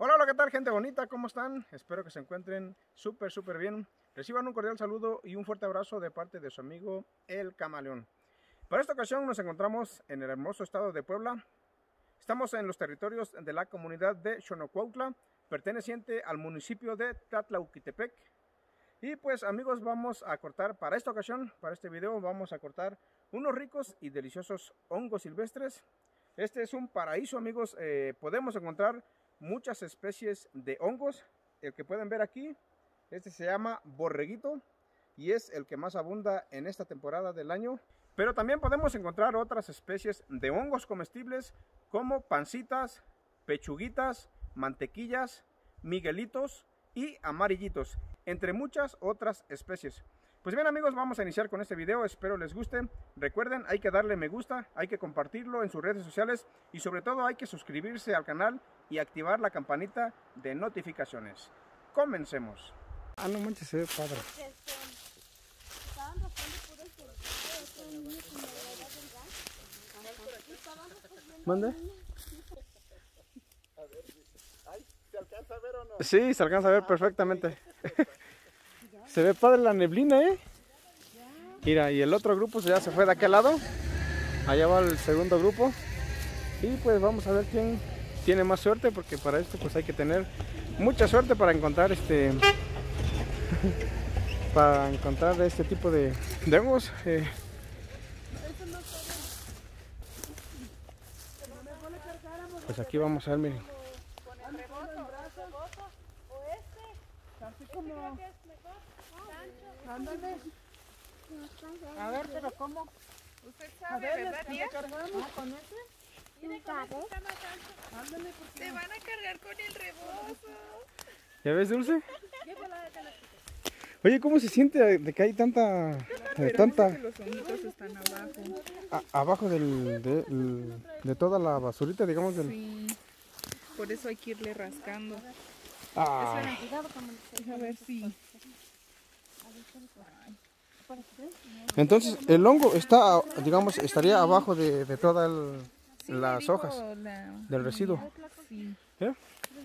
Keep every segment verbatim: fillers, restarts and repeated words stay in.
Hola, hola, ¿qué tal, gente bonita? ¿Cómo están? Espero que se encuentren súper, súper bien. Reciban un cordial saludo y un fuerte abrazo de parte de su amigo El Camaleón. Para esta ocasión nos encontramos en el hermoso estado de Puebla. Estamos en los territorios de la comunidad de Xonocuautla, perteneciente al municipio de Tlatlauquitepec. Y pues, amigos, vamos a cortar para esta ocasión, para este video, vamos a cortar unos ricos y deliciosos hongos silvestres. Este es un paraíso, amigos. Eh, podemos encontrar muchas especies de hongos. El que pueden ver aquí, este se llama borreguito y es el que más abunda en esta temporada del año. Pero también podemos encontrar otras especies de hongos comestibles como pancitas, pechuguitas, mantequillas, miguelitos y amarillitos, entre muchas otras especies. Pues bien, amigos, vamos a iniciar con este video, espero les guste. Recuerden, hay que darle me gusta, hay que compartirlo en sus redes sociales y sobre todo hay que suscribirse al canal y activar la campanita de notificaciones. Comencemos. Ah, no manches, se ve padre. ¿Mande? ¿Se alcanza a ver o no? Sí, se alcanza a ver perfectamente. Se ve padre la neblina, ¿eh? Mira, y el otro grupo ya se fue de aquel lado. Allá va el segundo grupo. Y pues vamos a ver quién tiene más suerte, porque para esto pues hay que tener mucha suerte para encontrar este para encontrar este tipo de, de hongos. Eh. Pues aquí vamos a ver, miren. A ver, pero ¿cómo? Usted sabe, a ver, ¿verdad, tía? ¿Cargamos con ese? Mire, con este está más ancho. Ándale, porque... Te van a cargar con el rebozo. ¿Ya ves, Dulce? Oye, ¿cómo se siente de que hay tanta... De tanta... Los honguitos están abajo. A, abajo del, de, el, de toda la basurita, digamos. Del... Sí, por eso hay que irle rascando. Ah. A ver si... Entonces, el hongo está, digamos, estaría abajo de, de todas Sí, las digo, hojas la- del residuo. Sí. ¿Eh?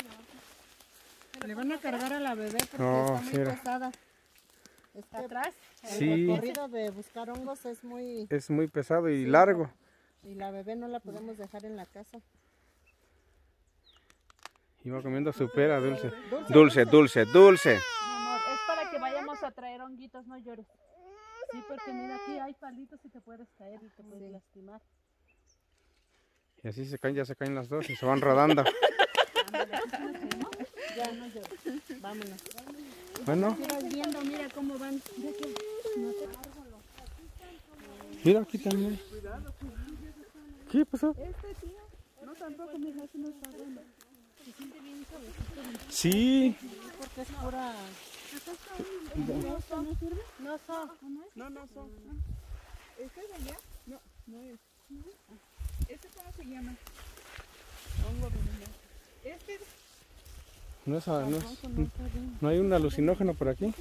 Le van a cargar a la bebé porque No, está muy sí era. pesada. Está atrás. El Sí. recorrido de buscar hongos es muy... Es muy pesado y Sí, largo. Y la bebé no la podemos dejar en la casa. Iba comiendo su pera, Dulce. Dulce, dulce, dulce. Mi amor, es para que vayamos a traer honguitos, no llores. Sí, porque mira, aquí hay palitos y te puedes caer y te puedes Sí. lastimar. Y así se caen, ya se caen las dos y se van rodando. Ya no llores. Vámonos. Bueno, Sigas viendo, mira cómo van. Ve que no te... mira aquí también. ¿Qué pasó? No, tampoco, mija, eso no está bueno. Se siente bien suavecito. Sí. Porque es pura... ¿No sirve? No son. No, no son. ¿Este es allá? No, no es. ¿Este cómo se llama? Hongo venenoso. Este es... No, es, no, es, no hay un alucinógeno por aquí.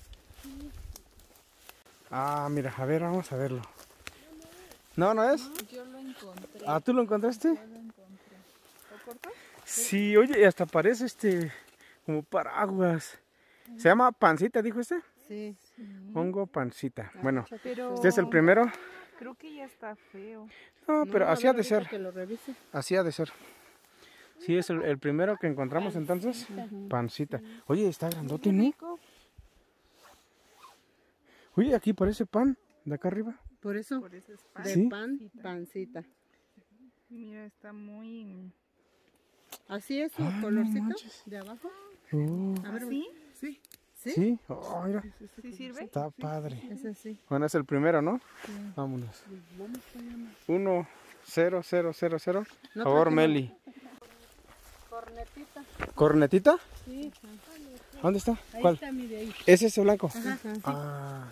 Ah, mira, a ver, vamos a verlo. No, no es. Yo lo encontré. Ah, ¿tú lo encontraste? Yo lo encontré. ¿Lo corto? Sí, oye, y hasta parece este como paraguas. Se llama pancita, dijo este. Sí. Hongo pancita. Bueno, Pero... este es el primero. Creo que ya está feo. No, pero No, así a ha ver, de ahorita ser. que lo revise. Así ha de ser. Sí, es el, el primero que encontramos entonces. Pancita. Oye, está grandote, ¿no? Oye, aquí parece pan, de acá arriba. Por eso, Por eso es pan. de Sí. pan, pancita. Mira, está muy... Así es su Ah, no colorcito manches. de abajo. Oh, A ver, ¿Sí? sí. ¿Sí? sí, oh, mira, ¿Sí sirve? está padre. Ese sí. Bueno, es el primero, ¿no? Vámonos. Uno, cero, cero, cero, cero. Por No favor, trajimos- Meli. Cornetita. ¿Cornetita? Sí. ¿Dónde está? Ahí ¿Cuál? está, mire ahí. ¿Es ese blanco? Ajá. Ah.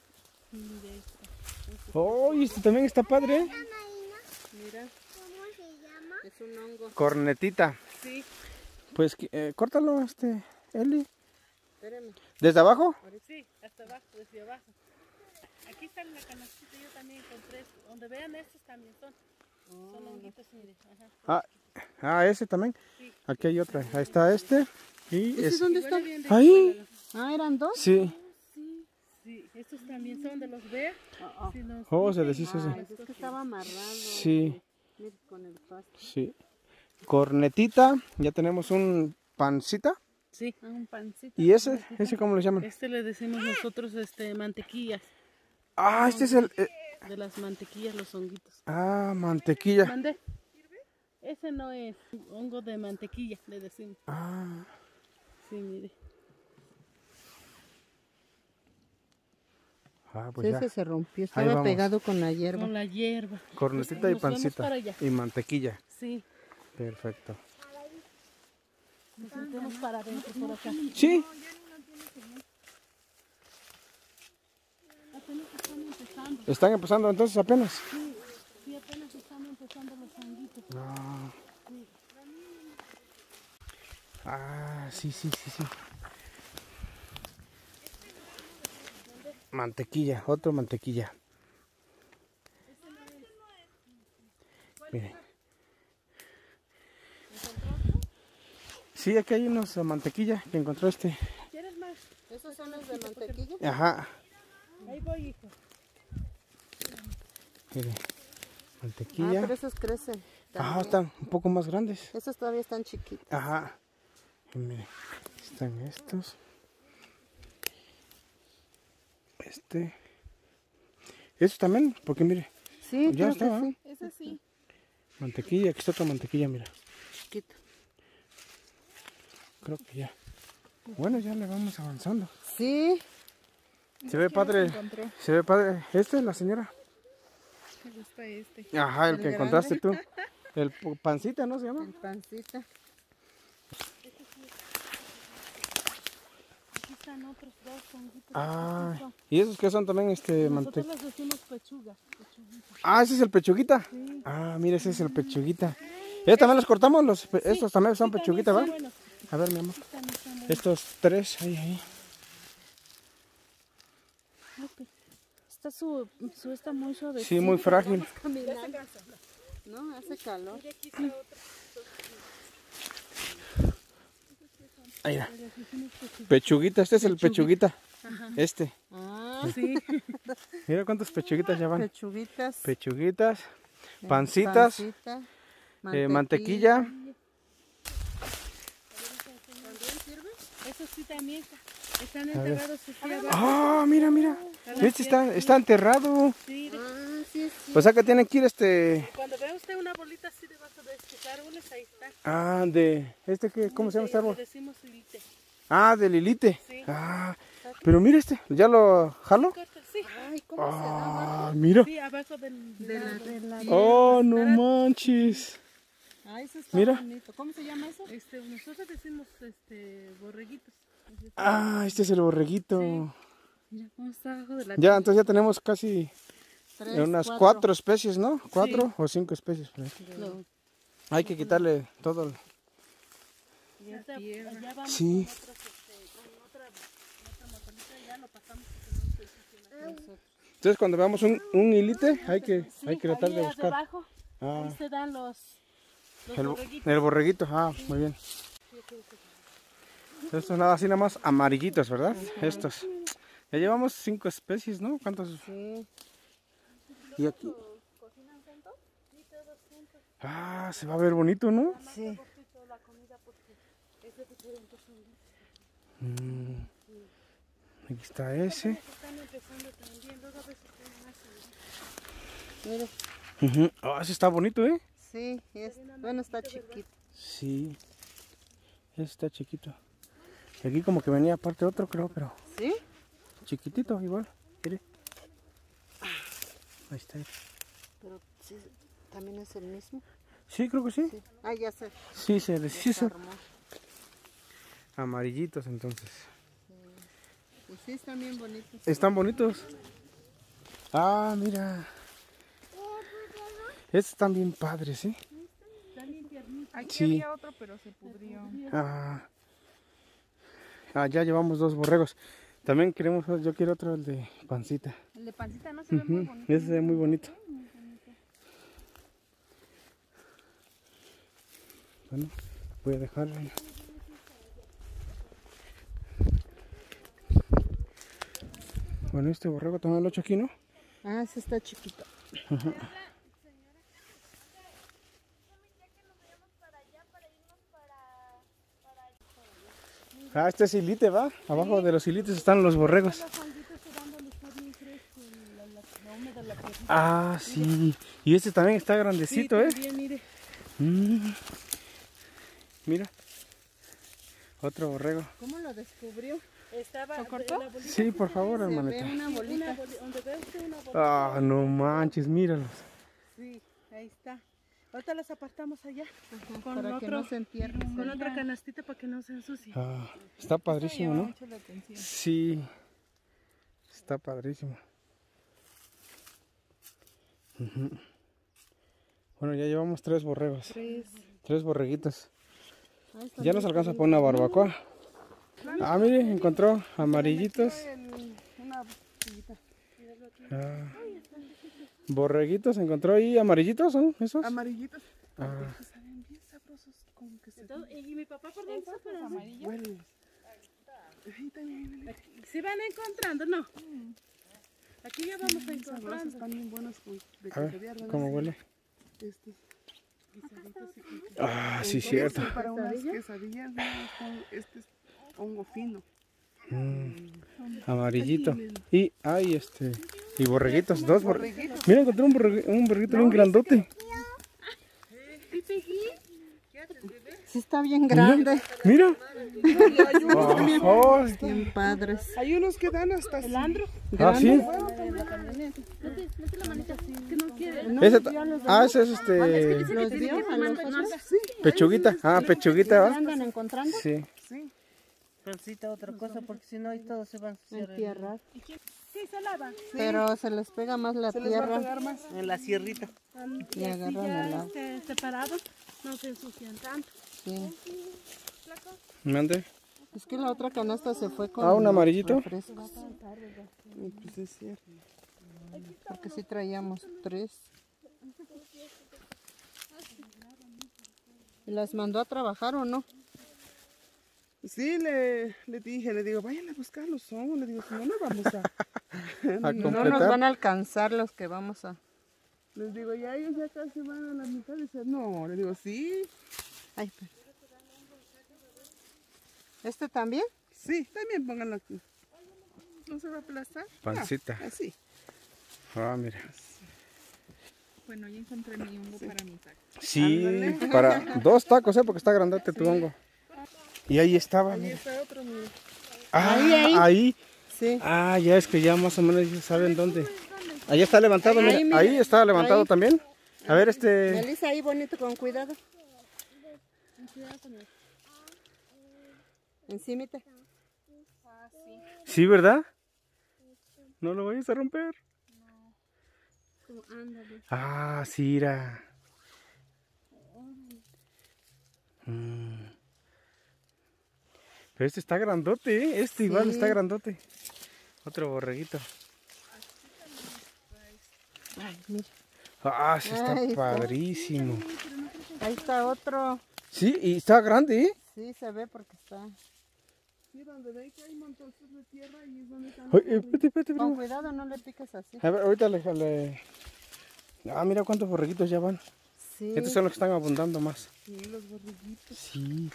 Oh, y este también está padre, ¿eh? Mira. ¿Cómo se llama? Es un hongo. Cornetita. Sí. Pues eh, córtalo, este, Eli. Espérame. ¿Desde abajo? Sí, hasta abajo, desde abajo. Aquí está en la canastita, yo también encontré. Donde vean estos también son. Son honguitos, mire. Ajá. Ah, ah, ese también. Aquí hay otra. Ahí está este. Y ¿Ese es... dónde está? Ahí. Ah, ¿eran dos? Sí. Sí, estos también son de los ver. Oh, Si los Oh, se pican, deshizo ese. ah, es que estaba amarrado. Sí. Mire, con el pasto. Sí. Cornetita. Ya tenemos un pancita. Sí, ah, un pancito. ¿Y ese? ¿Ese cómo le llaman? Este le decimos nosotros este mantequillas. Ah, este es el... eh, De las mantequillas, los honguitos. Ah, mantequilla. ¿Mande? Ese no es hongo de mantequilla, le decimos. Ah. Sí, mire. Ah, pues Sí, ya. ese se rompió. Ahí Estaba vamos. pegado con la hierba. Con la hierba. Cornetita y Nos vamos pancita. para allá. Y mantequilla. Sí, Perfecto. nos metemos para adentro por acá. Sí. Apenas están empezando. Están empezando entonces apenas. Sí, apenas están empezando los honguitos. Ah. Ah, sí, sí, sí, sí. Mantequilla, otro mantequilla. Miren. Sí, aquí hay unos eh, mantequilla que encontró este. ¿Quieres más? ¿Esos son los de mantequilla? Ajá. Ahí voy, hijo. Mire. Ah, Mantequilla. pero esos crecen. Ah, también. están un poco más grandes. Esos todavía están chiquitos. Ajá. Y mire, están estos. Este. Estos también, porque mire, Sí, ya creo está, que ¿eh? sí. Ese sí. Mantequilla, aquí está otra mantequilla, mira. Chiquito. Creo que ya. Bueno, ya le vamos avanzando. Sí. Se ve padre. encontró? Se ve padre. ¿Este es la señora? Me gusta este. Ajá, el, El que grande. encontraste tú. El pu- pancita, ¿no se llama? El pancita. Aquí están otros dos honguitos. Ah, Aquí son. y esos que son también este Nosotros mantequilla. les decimos pechuga. pechuguita. Ah, ese es el pechuguita. Ah, mira, ese es el pechuguita. ¿Estos también los cortamos? Los, pe- estos también son Sí, también pechuguita, son ¿va? buenos. A ver, mi amor. También son buenos. Estos tres, ahí, ahí. Ok. Está su, su está muy suave. Sí, muy frágil. Caminando. No, hace calor. Ahí va. Pechuguita, este es el pechuguita. Este. Ah, Sí. Mira cuántas pechuguitas ya van. pechuguitas. Pechuguitas, pancitas, Pancita, eh, mantequilla. Eso sí también. Están ver. enterrados aquí abajo. Ah, mira, mira. Este está, está enterrado. Sí, de- Ah, sí, es O sea que tienen que ir este. cuando vea usted una bolita así debajo de estos árboles, ahí está. Ah, de. Este que, ¿cómo se llama este Le árbol? decimos silite. Ah, de Lilite. Sí. Ah, pero mira este. ¿Ya lo jalo? Corta, sí. Ay, ¿cómo se llama? Ah, mira. Sí, abajo del, del árbol. Oh, no manches. Ah, eso está Mira. bonito. ¿Cómo se llama eso? Este, nosotros decimos este borreguitos. Ah, este es el borreguito. Mira cómo está abajo de la Ya, entonces ya tenemos casi Tres, unas cuatro, especies, ¿no? Cuatro Sí. o cinco especies. por ahí. No. Hay que quitarle todo. el- Ahorita, allá vamos Sí. con otros, este, con otra, otra motoneta, ya lo pasamos porque no sé si tiene- Entonces cuando veamos un, un hilite, hay que, Sí, hay que tratar ahí de buscar. debajo, Ah, ahí se dan los, los el, borreguitos. el borreguito, ah, muy bien. Estos nada así nada más amarillitos, ¿verdad? Estos. Ya llevamos cinco especies, ¿no? ¿Cuántos? Sí. Y aquí. Ah, se va a ver bonito, ¿no? Sí. Mm. Aquí está ese. Están empezando también, luego a veces están más. Mira. Ujú. Ah, ese está bonito, ¿eh? Sí, es, bueno, está chiquito. Sí. Ese está chiquito. Y aquí como que venía aparte otro, creo, pero ¿Sí? chiquitito igual. Mire. Ahí está. Pero sí, también es el mismo. Sí, creo que sí. Sí. Ah, ya sé. Sí, se Se deshizo. armó. Amarillitos entonces. Pues sí, están bien bonitos. Están bonitos. Ah, mira. Estos están bien padres, ¿sí? Aquí Sí. había otro, pero se pudrió. Ah. Ah, ya llevamos dos borregos. También queremos, yo quiero otro, el de pancita. El de pancita no se ve muy Ujú, bonito. ese se ve muy bonito. Bueno, voy a dejarlo. Bueno, este borrego también lo echo aquí, ¿no? Ah, ese está chiquito. Ajá. Ah, este es hilite, ¿va? Abajo de los hilites están los borregos. Ah, sí. Y este también está grandecito, ¿eh? Bien, mire. Mm. Mira. Otro borrego. ¿Cómo lo descubrió? Estaba ¿Lo cortó? la bolita. Sí, por favor, Se ve hermanita. una bolita. Una boli- donde ve usted una bolita. Ah, no manches, míralos. Sí, ahí está. Ahorita las apartamos allá. Ajá, Con para que otro- no se entierren. Con otra canastita para que no se ensucie. Ah, está padrísimo, Llama ¿no? mucho la atención. Sí. Está padrísimo. Ujú. Bueno, ya llevamos tres borregos. Tres. Tres borreguitos. Ahí está. Ya nos alcanza para una barbacoa. Ah, mire, encontró amarillitos. Una botellita. Ah, borreguitos encontró ahí, amarillitos son esos. Amarillitos. Ah, Saben bien sabrosos. Como que se Entonces, y mi papá por dónde está, pero no. huelen. Ahí también. Si van encontrando, no. Aquí ya vamos a Sabrosos, encontrando. están bien buenos. Con, de a ver, caviar, ¿verdad? ¿cómo huele? Este. Guisaditos y con- Ah, sí, con- cierto. este Para unas quesadillas, ¿no? Con este es hongo fino. Mm, amarillito. Y hay este. Y borreguitos, dos borreguitos. Mira, encontré un, borregue- un borreguito bien grandote. Sí está bien grande. Mira. Oh, Bien padres. Hay unos que dan hasta El andro. ah, sí. Mete la manita. Que no quiere. Ese ta- ah, ese es este. ¿Los dio a los otros? Pechuguita. Ah, pechuguita, ¿va? ¿Andan encontrando? Sí. sí. Necesita otra cosa porque si no, ahí todos se van a ensuciar en, Entierrar. Sí, se lava. Pero se les pega más la Se les va a tierra pegar más. en la sierrita. y agarran el Ya agua. este, separados, no se ensucian tanto. Sí. Mande. Es que la otra canasta se fue con Ah, un amarillito. refrescos. Y pues es cierto. Porque sí traíamos tres. ¿Y las mandó a trabajar o no? Sí, le, le dije, le digo, vayan a buscar los hongos. Le digo, si no, no vamos a. A No nos completar. van a alcanzar los que vamos a... Les digo, ya ellos ya casi van a la mitad. Dice, no, le digo, sí. Ay, pero- ¿Este también? Sí, también pónganlo aquí. ¿No se va a aplastar? Pancita. Ah, así. Ah, mira. Bueno, ya encontré mi hongo para mi taco. Sí, para dos tacos, ¿eh? Porque está grandote tu hongo. Y ahí estaba, Ahí mira. está otro, mire. Ah, Ahí, ahí. ahí. Sí. Ah, ya es que ya más o menos ya saben dónde. Allá está levantado, Ahí, mira. mira. Ahí está levantado Ahí. también. A ver, este. Melissa, ahí bonito, con cuidado. Encímita. Sí, ¿verdad? No lo vayas a romper. Ah, sí, mira. Mm. Pero este está grandote, ¿eh? Este igual Sí. está grandote. Otro borreguito. Ay, mira. Ah, sí está Ay, está. padrísimo. Ahí está otro. Sí, y está grande, ¿eh? Sí, se ve porque está... Sí, donde ve que hay montones de tierra y es donde están. Oye, espérate, espérate, Con primo. cuidado, no le piques así. A ver, ahorita le, le- Ah, mira cuántos borreguitos ya van. Sí. Estos son los que están abundando más. Sí, los borreguitos. Sí.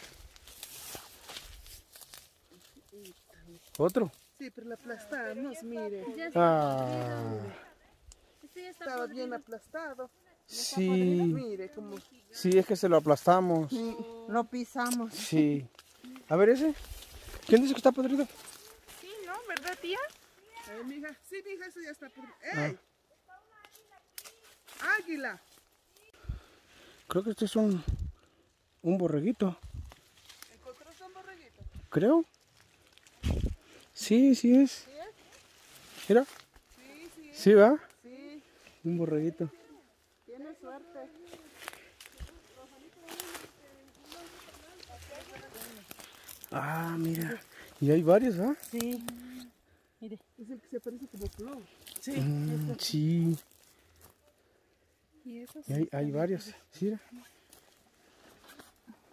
¿Otro? Sí, pero la aplastamos, mire. Ah, Estaba bien aplastado. sí. Mire, como. Sí, es que se lo aplastamos. Sí, lo pisamos. Sí. A ver ese. ¿Quién dice que está podrido? Sí, ¿no? ¿Verdad, tía? Eh, mija. Sí, mija, eso ya está por. Ah. ¡Ey! ¡Águila! Creo que este es un, un borreguito. ¿Encontraste un borreguito? Creo. Sí, sí es. Mira. Sí, sí, Sí, va. sí. Un borreguito. Tiene suerte. Ah, mira. Y hay varios, ¿va? Sí. Es el que se parece como flor. Mm, sí. Y esos Y hay, hay varios. Sí, mira.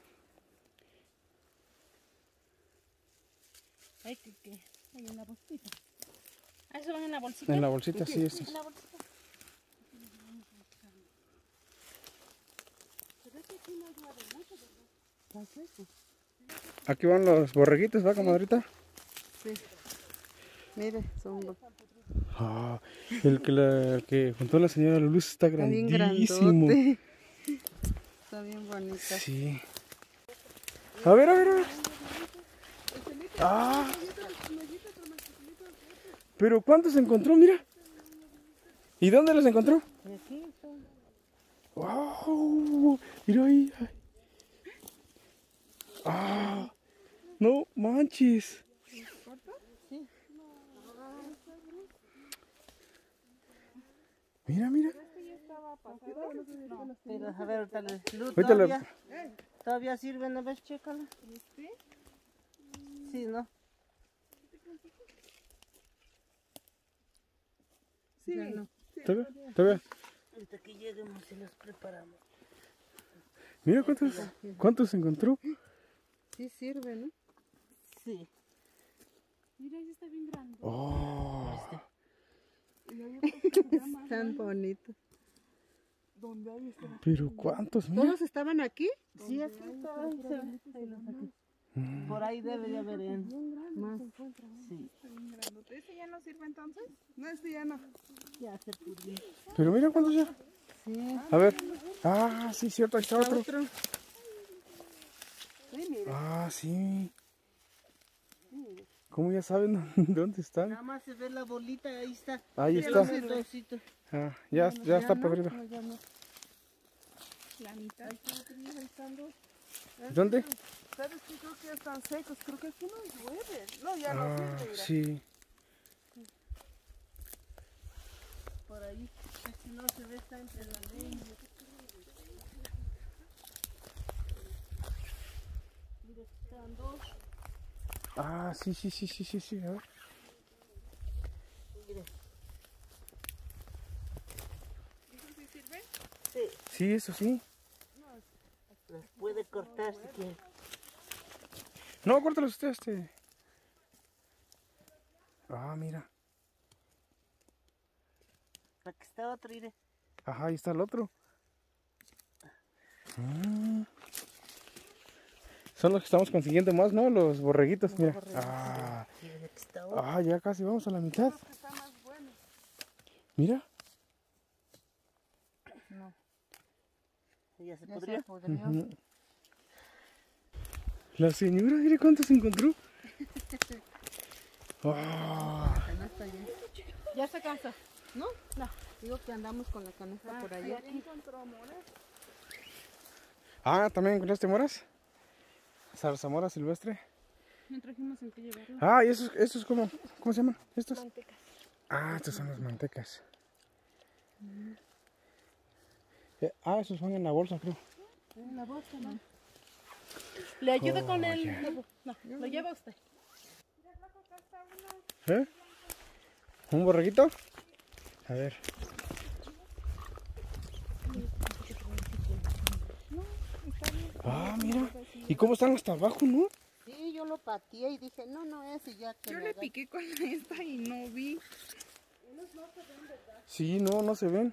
Ay, que, que, ahí en la bolsita. Ah, ¿eso van en la bolsita? En la bolsita, sí, estos. En la bolsita. Pero es que aquí no hay nada de mucho, ¿verdad? Aquí van los borreguitos, ¿va, comadrita? Sí. Mire, son los... Ah, el que, la, el que juntó la señora Luz está Está bien grandísimo. grandote. Está bien bonita. Sí. A ver, a ver, a ver. Ah. Pero ¿cuántos encontró? Mira. ¿Y dónde los encontró? Aquí son. Wow. Mira ahí. Ah. No manches. Mira, mira. Pero a ver, ahorita le... Lu, Ahorita le- ¿Todavía, ¿Todavía sirven? A ver, chécala. Sí, ¿no? Sí, no. ¿Todavía? ¿Todavía? Ahorita que lleguemos y los preparamos. Mira cuántos, cuántos encontró. Sí sirve, ¿no? Sí. Mira, ahí está bien grande. Oh. Tan bonito. Pero cuántos, mira. ¿Todos estaban aquí? Sí, aquí está. Ahí se ve. Ahí los aquí. Por ahí debe de haber en... Más. Sí. ¿Ese ya no sirve entonces? No, este ya no. Ya se pudrió. Pero mira cuántos ya. Sí. A ver. Ah, sí, cierto, ahí está otro. Otro. Sí, mire. Ah, sí. ¿Cómo ya saben dónde están? Nada más se ve la bolita, ahí está. Ahí Sí, está. los meloncitos. Ah, ya, ya está no, podrido. no, ya no. La mitad. ¿Dónde? ¿Sabes qué? Creo que ya están secos. Creo que aquí no llueve. No, ya no Ah, sirve. Mira. sí. Por ahí. Si no se ve, está entre la leña. Mira, están dos. Ah, sí, sí, sí, sí, sí, sí. A ver. Mire. ¿Eso sí sirve? Sí. Sí, eso sí. Las puede cortar si quiere. No, córtalos usted, este. Ah, mira. Aquí está otro, mire. Ajá, ahí está el otro. Mm. Son los que estamos consiguiendo más, ¿no? Los borreguitos, mira. Ah, Mire, aquí está otro. ah, ya casi vamos a la mitad. Que está más bueno. Mira. Ya se Ya podría. se pudrió. Ujú. La señora, mire cuántos encontró. Ah, Canasta ya. Ya se cansa. ¿No? No. Digo que andamos con la canasta por allá. Ah, ¿también encontraste moras? Zarzamora silvestre. No trajimos en qué llevarlo. Ah, ¿y esos, esos cómo, cómo se llaman? ¿Estos? Mantecas. Ah, estos son las mantecas. Eh, ah, esos van en la bolsa, creo. En la bolsa, ¿no? ¿Le ayuda Oh, con el...? ya. No, lo lleva usted. ¿Eh? ¿Un borreguito? A ver. Ah, mira. ¿Y cómo están hasta abajo, no? Sí, yo lo pateé y dije, no, no, ese ya que Yo me le haga. piqué con esta y no vi. Sí, no, no se ven.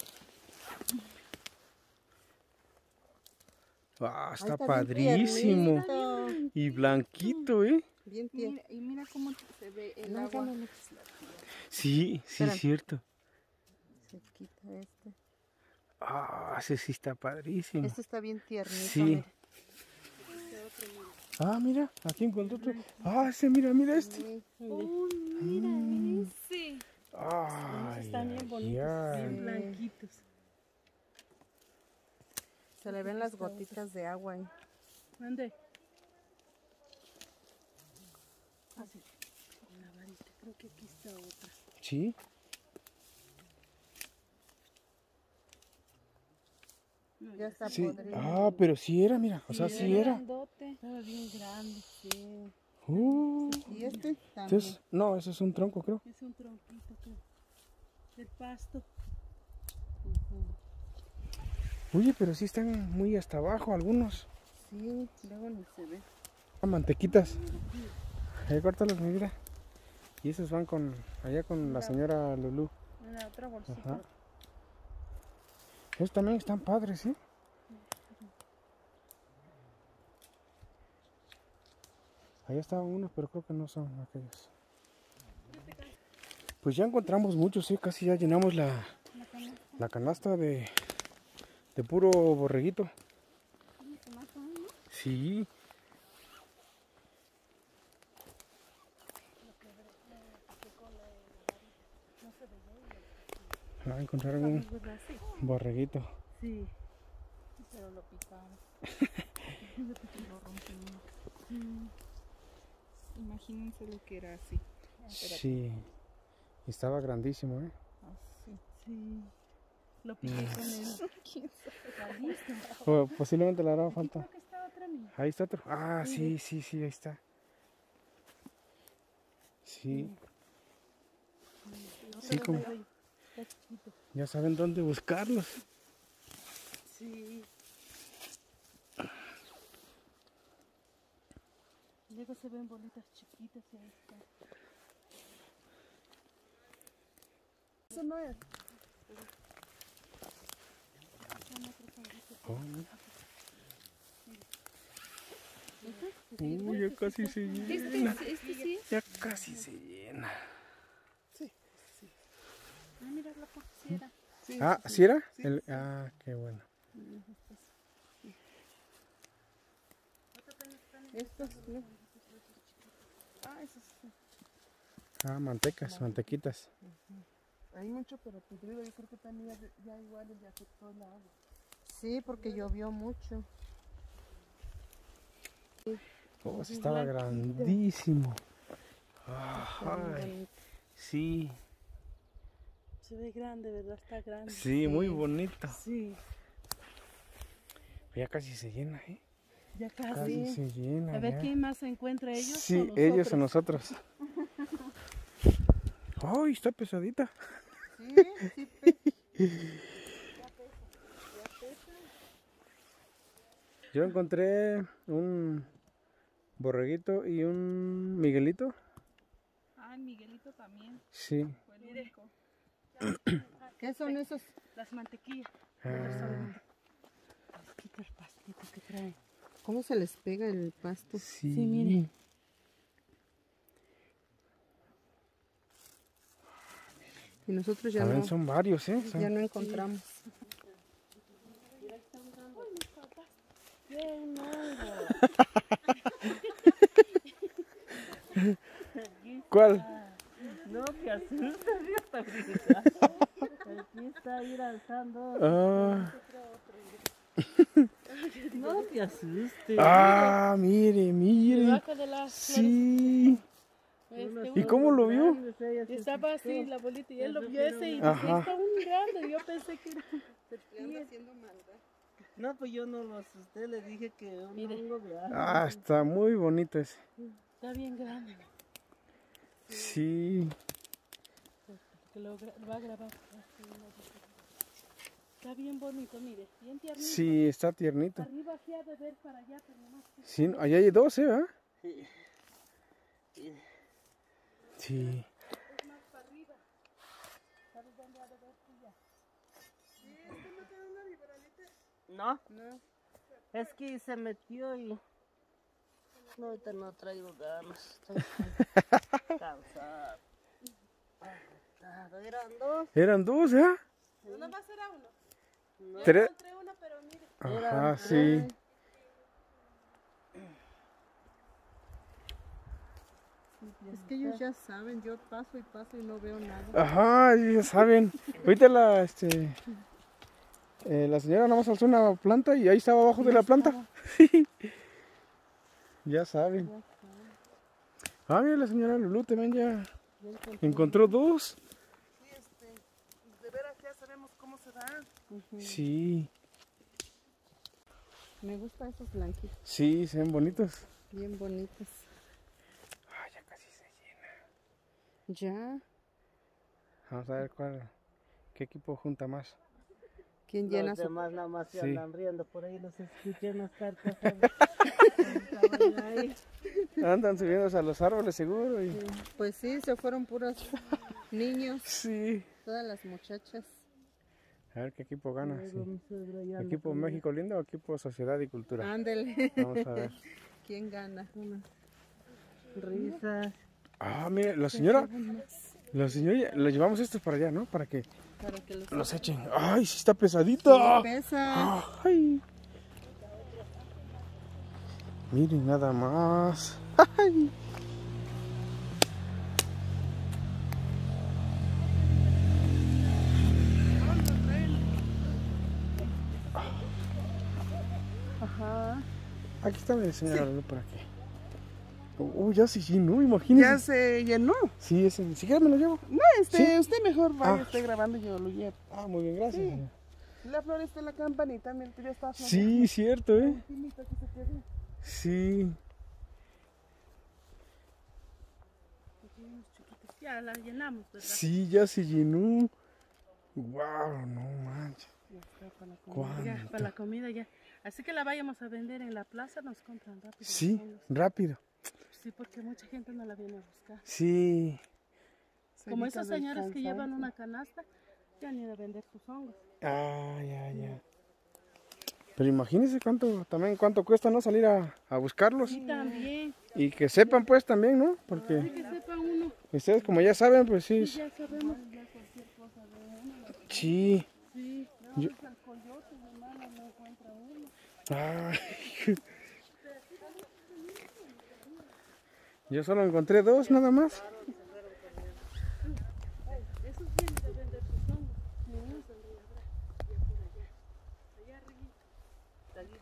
Ah, Ahí está bien padrísimo. tiernito. Y blanquito, ¿eh? Bien tierno. Mira, y mira cómo se ve el No, ya agua. no le- Sí, sí, Espérame. es cierto. Se quita este. Ah, ese sí está padrísimo. Este está bien tiernito. Sí. mire. Ah, mira, aquí encontré otro. Ah, ese, mira, mira este. Sí. Mira ese. Ay, Están bien ay, bonitos, ay. bien blanquitos. Se le ven las gotitas de agua ahí. ¿Dónde? Así. Con la varita. Creo que aquí está otra. Sí. Ya está Sí. podrido. Ah, pero sí era, mira. O sea, sí era. Grandote. Estaba bien grande, sí. Uh, Y este también. entonces, no, eso es un tronco, creo. Es un tronquito, creo. Del pasto. Oye, pero sí están muy hasta abajo algunos. Sí, luego ni se ve. Ah, mantequitas. Ahí córtalos, mira. Y esos van con allá con la señora Lulú. En la otra bolsita. Ajá. Esos también están padres, ¿sí? Allá estaban unos, pero creo que no son aquellos. Pues ya encontramos muchos, sí, casi ya llenamos la, la canasta de, de puro borreguito. Sí. Ah, encontraron un borreguito. Sí, pero lo picaron. Lo rompimos. Mm. Imagínense lo que era así. Sí. Y estaba grandísimo, ¿eh? Así. Sí. Lo piqué con él. ¿Quién sabe? O posiblemente le hará falta. Creo que está otra niña. Ahí está otro. Ah, sí, sí, sí, ahí está. Sí. Sí, como. Ya saben dónde buscarlos. Sí. Luego se ven bolitas chiquitas y ahí está. Eso no es. Oh, Uy, ya casi se llena. Este, este sí. Ya casi se llena. Ah, mira la porciera. Ah, ¿sí era? El, ah, qué bueno. Estos no. Ah, esos sí. Ah, mantecas, mantequitas. Hay mucho, pero podrido. Yo creo que también ya, ya igual le afectó el agua. Sí, porque llovió mucho. Oh, sí estaba grandísimo. Ay, sí, Se ve grande, ¿verdad? Está grande. sí, muy bonito. Sí, Ya casi se llena, ¿eh? ya Casi casi. se llena. A ver ya. quién más se encuentra, ellos Sí, o nosotros. ellos o nosotros. ¡Ay, está pesadita! Sí, sí. Yo encontré un borreguito y un miguelito. Ah, Miguelito también. Sí. Fue el único. ¿Qué son esos? Las mantequillas. Ah, Quita el pastito que trae. ¿Cómo se les pega el pasto? sí. Sí, mire. Y nosotros ya También no, son varios, ¿eh? Son- ya no encontramos. ¿Cuál? No, que asusta, está gritando. Aquí está ir alzando. Ah, No te asustes. ah, mire, mire. Debajo de las Sí. Este, ¿Y cómo lo vio? Y estaba así la bolita y él lo vio ese y Ajá. dice, está muy grande. Yo pensé que era... No, pues yo no lo asusté, le dije que un Mire. hongo de agua. Ah, está muy bonito ese. Está bien grande. Sí. Que lo, gra- lo va a grabar. Está bien bonito, mire. Bien tiernito. Sí, está tiernito. Arriba sí ha de ver para allá, pero nomás. Sí, allá hay dos, ¿eh? ¿verdad? Sí. Sí. Sí. Es más para arriba. ¿Sabes dónde ha de ver tú ya? No, no. Es que se metió y. No, ahorita no traigo ganas. Estoy cansado. Agotado. Eran dos. Eran dos, ¿eh? No, nomás era uno. No, Tres. Encontré uno, pero mire. Ajá, eran sí. tres. Es que ellos ya saben, yo paso y paso y no veo nada. Ajá, ya saben. Ahorita la, este, eh, la señora nada más alzó una planta y ahí estaba abajo de la planta. Ya saben. Ah, mira, la señora Lulú también ya encontró dos. Sí, este, de veras ya sabemos cómo se da. Sí, Me gustan esos blanquitos, sí, se ven bonitos. bien bonitos. Ah, ya casi se llena. Ya, Vamos a ver cuál, qué equipo junta más. ¿Quién llena Los su...? demás nada más se Sí. andan riendo, por ahí los escuché en las cartas. Ahí. Andan subiéndose a los árboles seguro. Y... Pues sí, se fueron puros niños, Sí. todas las muchachas. A ver qué equipo gana. sí. Luego mi suegro ya anda ¿Equipo con México Lindo o equipo Sociedad y Cultura? Ándele. Vamos a ver. ¿Quién gana? risas. Ah, mire, la señora, la señora, le llevamos estos para allá, ¿no? Para que Para que los... los echen. ¡Ay, sí está pesadita! Pesa. ¡Ay! Miren nada más. ¡Ay! Ajá. Aquí está mi señora Lulu por aquí. Uy, ya se llenó, imagínese. Ya se llenó. Sí, ese, ni siquiera me lo llevo. No, este, ¿Sí? usted mejor vaya, Ah. esté grabando y yo lo llevo. Ah, muy bien, gracias. Sí. señora. La flor está en la campanita, mira, ya está. Sí, cierto, ¿eh? Ultimita que se quedó. Sí. Ya la llenamos, ¿verdad? Sí, ya se llenó. Wow, no manches. Ya está para la comida. Ya, ¿Cuánto? para la comida ya. Así que la vayamos a vender en la plaza, nos compran rápido. Sí, los hongos. rápido. Sí, porque mucha gente no la viene a buscar. Sí. Como Solita esos señores que descansar. llevan una canasta, ya han ido a vender sus hongos. Ah, ya, ya. Pero imagínense cuánto, también cuánto cuesta, ¿no? Salir a, a buscarlos. Sí, también. Y que sepan pues también, ¿no? Sí, Porque que sepa uno. ustedes como ya saben, pues sí. Sí, ya sabemos. Sí. Sí. Yo- Ay. Yo solo encontré dos nada más. Esos vienen a vender sus hongos. Esos donde habrá, ya por allá. Allá arriba.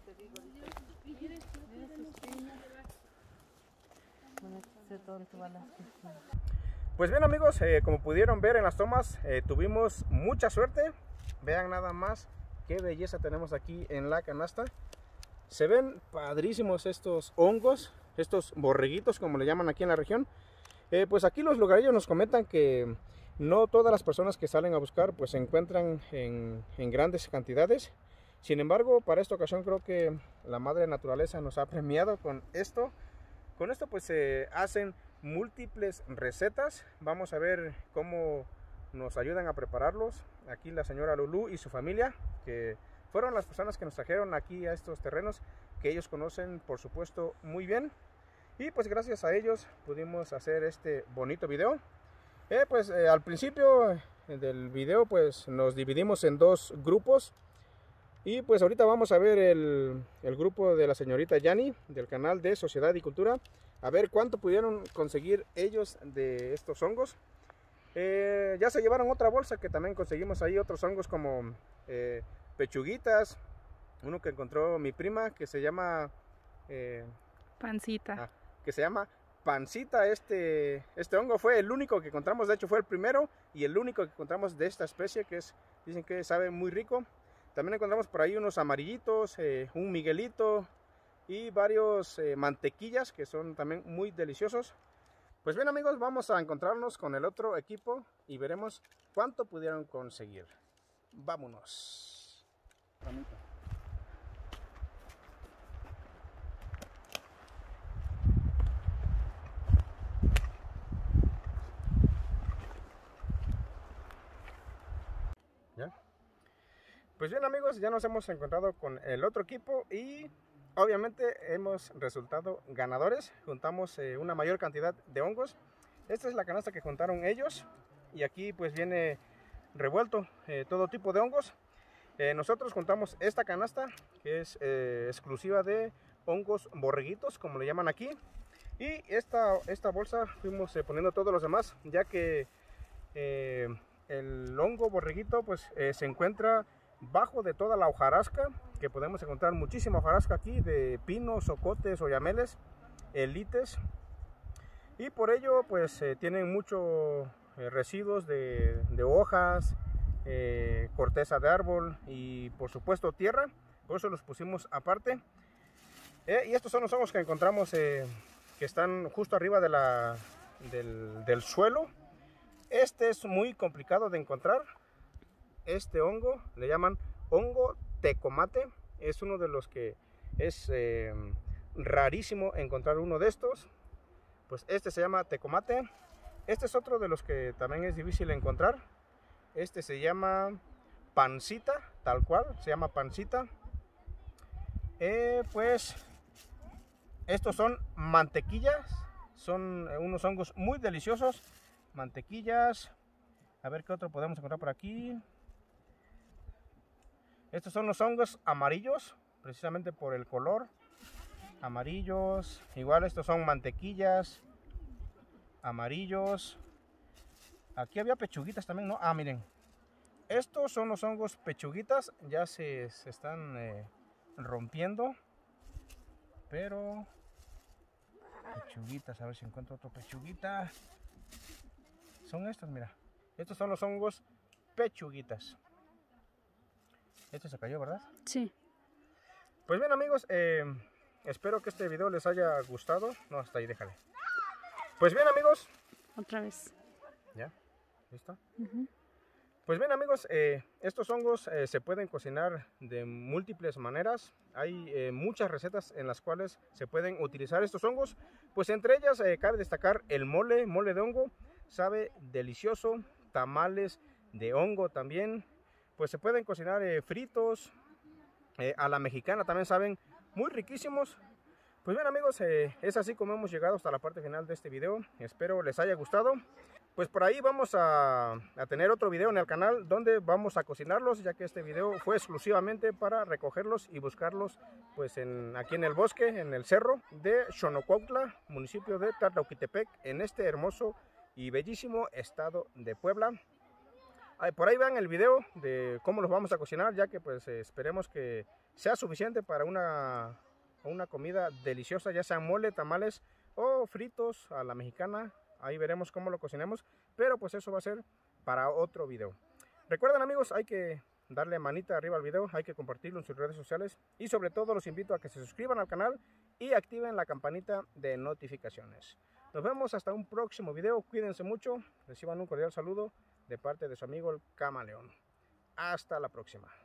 Pues bien amigos, eh, como pudieron ver en las tomas, eh, tuvimos mucha suerte. Vean nada más qué belleza tenemos aquí en la canasta. Se ven padrísimos estos hongos, estos borreguitos como le llaman aquí en la región. Eh, pues aquí los lugareños nos comentan que no todas las personas que salen a buscar pues se encuentran en, en grandes cantidades. Sin embargo, para esta ocasión creo que la madre naturaleza nos ha premiado con esto. Con esto pues se hacen múltiples recetas. Vamos a ver cómo nos ayudan a prepararlos. Aquí la señora Lulú y su familia, que fueron las personas que nos trajeron aquí a estos terrenos, que ellos conocen por supuesto muy bien. Y pues gracias a ellos pudimos hacer este bonito video. Eh, pues eh, al principio eh, del video pues nos dividimos en dos grupos. Y pues ahorita vamos a ver el, el grupo de la señorita Yani del canal de Sociedad y Cultura. A ver cuánto pudieron conseguir ellos de estos hongos. Eh, ya se llevaron otra bolsa que también conseguimos ahí, otros hongos como eh, pechuguitas. Uno que encontró mi prima que se llama... Eh, Pancita. Ah, que se llama pancita. Este, este hongo fue el único que encontramos, de hecho fue el primero y el único que encontramos de esta especie, que es, dicen que sabe muy rico. También encontramos por ahí unos amarillitos, eh, un miguelito y varios eh, mantequillas que son también muy deliciosos. Pues bien amigos, vamos a encontrarnos con el otro equipo y veremos cuánto pudieron conseguir. Vámonos. ¿Ya? Pues bien amigos, ya nos hemos encontrado con el otro equipo y obviamente hemos resultado ganadores. Juntamos eh, una mayor cantidad de hongos. Esta es la canasta que juntaron ellos y aquí pues viene revuelto eh, todo tipo de hongos. Eh, nosotros juntamos esta canasta que es eh, exclusiva de hongos borreguitos, como le llaman aquí. Y esta, esta bolsa fuimos eh, poniendo todos los demás, ya que eh, el hongo borreguito pues eh, se encuentra bajo de toda la hojarasca, que podemos encontrar muchísima hojarasca aquí de pinos, ocotes, oyameles, elites, y por ello pues eh, tienen muchos eh, residuos de, de hojas, eh, corteza de árbol y por supuesto tierra. Por eso los pusimos aparte. Eh, y estos son los hongos que encontramos eh, que están justo arriba de la, del, del suelo. Este es muy complicado de encontrar. Este hongo le llaman hongo tecomate. Es uno de los que es eh, rarísimo encontrar uno de estos. Pues este se llama tecomate. Este es otro de los que también es difícil encontrar. Este se llama pancita, tal cual, se llama pancita. Eh, pues estos son mantequillas, son unos hongos muy deliciosos. Mantequillas, a ver qué otro podemos encontrar por aquí. Estos son los hongos amarillos, precisamente por el color. Amarillos, igual estos son mantequillas, amarillos. Aquí había pechuguitas también, ¿no? Ah, miren. Estos son los hongos pechuguitas, ya se, se están eh, rompiendo. Pero... pechuguitas, a ver si encuentro otro pechuguita. Son estos, mira. Estos son los hongos pechuguitas. Este se cayó, ¿verdad? Sí. Pues bien, amigos, eh, espero que este video les haya gustado. No, hasta ahí, déjale. Pues bien, amigos. Otra vez. ¿Ya? ¿Listo? Uh-huh. Pues bien, amigos, eh, estos hongos eh, se pueden cocinar de múltiples maneras. Hay eh, muchas recetas en las cuales se pueden utilizar estos hongos. Pues entre ellas eh, cabe destacar el mole, mole de hongo. Sabe delicioso. Tamales de hongo también. Pues se pueden cocinar eh, fritos, eh, a la mexicana también saben muy riquísimos. Pues bien, amigos, eh, es así como hemos llegado hasta la parte final de este video. Espero les haya gustado. Pues por ahí vamos a, a tener otro video en el canal donde vamos a cocinarlos, ya que este video fue exclusivamente para recogerlos y buscarlos pues en, aquí en el bosque, en el cerro de Xonocuautla, municipio de Tlatlauquitepec, en este hermoso y bellísimo estado de Puebla. Por ahí vean el video de cómo los vamos a cocinar, ya que pues esperemos que sea suficiente para una, una comida deliciosa, ya sean mole, tamales o fritos a la mexicana. Ahí veremos cómo lo cocinemos, pero pues eso va a ser para otro video. Recuerden, amigos, hay que darle manita arriba al video, hay que compartirlo en sus redes sociales y sobre todo los invito a que se suscriban al canal y activen la campanita de notificaciones. Nos vemos hasta un próximo video, cuídense mucho, reciban un cordial saludo de parte de su amigo el Camaleón. Hasta la próxima.